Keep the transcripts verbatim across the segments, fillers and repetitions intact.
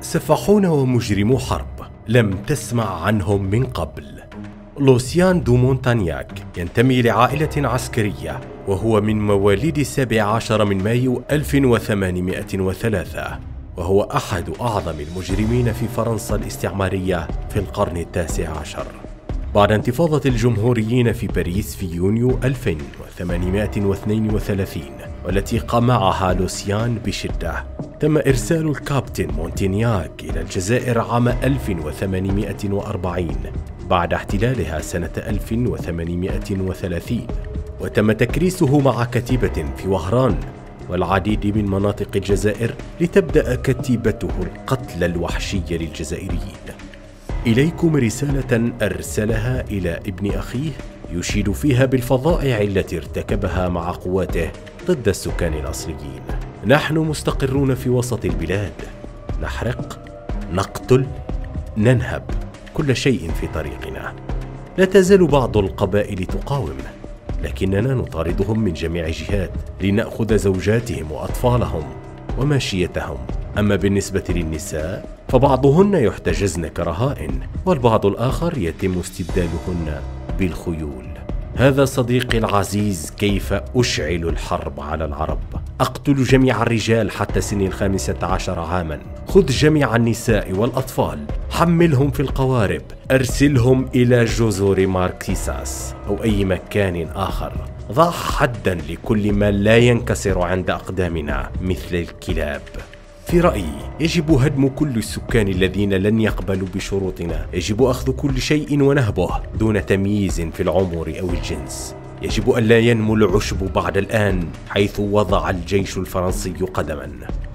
سفاحون ومجرمو حرب لم تسمع عنهم من قبل. لوسيان دو مونتانياك ينتمي لعائلة عسكرية، وهو من مواليد السابع عشر من مايو ألف وثمانمائة وثلاثة، وهو أحد أعظم المجرمين في فرنسا الاستعمارية في القرن التاسع عشر. بعد انتفاضة الجمهوريين في باريس في يونيو ألف وثمانمائة واثنين وثلاثين، والتي قمعها لوسيان بشدة، تم إرسال الكابتن مونتانياك إلى الجزائر عام ألف وثمانمائة وأربعين بعد احتلالها سنة ألف وثمانمائة وثلاثين، وتم تكريسه مع كتيبة في وهران والعديد من مناطق الجزائر لتبدأ كتيبته القتل الوحشي للجزائريين. إليكم رسالة أرسلها إلى ابن أخيه يشيد فيها بالفظائع التي ارتكبها مع قواته ضد السكان الأصليين. نحن مستقرون في وسط البلاد، نحرق، نقتل، ننهب كل شيء في طريقنا. لا تزال بعض القبائل تقاوم، لكننا نطاردهم من جميع الجهات لنأخذ زوجاتهم وأطفالهم وماشيتهم. أما بالنسبة للنساء فبعضهن يحتجزن كرهائن، والبعض الآخر يتم استبدالهن بالخيول. هذا صديقي العزيز كيف أشعل الحرب على العرب. أقتل جميع الرجال حتى سن الخامسة عشر عاما، خذ جميع النساء والأطفال، حملهم في القوارب، أرسلهم إلى جزر ماركسيساس أو أي مكان آخر. ضع حدا لكل ما لا ينكسر عند أقدامنا مثل الكلاب. في رأيي يجب هدم كل السكان الذين لن يقبلوا بشروطنا. يجب أخذ كل شيء ونهبه دون تمييز في العمر أو الجنس. يجب أن لا ينمو العشب بعد الآن حيث وضع الجيش الفرنسي قدما.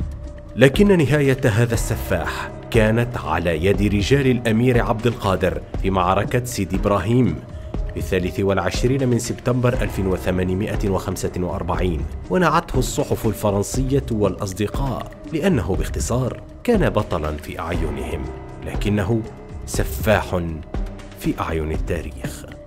لكن نهاية هذا السفاح كانت على يد رجال الأمير عبد القادر في معركة سيدي إبراهيم في الثالث والعشرين من سبتمبر ألف وثمانمائة وخمسة وأربعين، ونعته الصحف الفرنسية والأصدقاء لأنه باختصار كان بطلا في أعينهم، لكنه سفاح في أعين التاريخ.